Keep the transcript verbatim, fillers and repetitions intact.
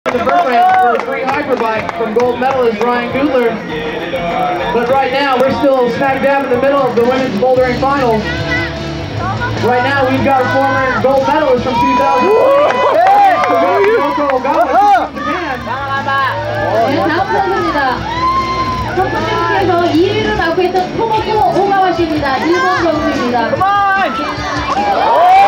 The Vermont for a free hyperbike from gold medalist Ryan Goodler. But right now, we're still smack dab in the middle of the women's bouldering finals. Right now, we've got a former gold medalist from two thousand twenty. 다음 선수입니다. 첫 번째 경기에서 이 위를 맡고 있던 토모코 오가와 씨입니다. 일본 선수입니다.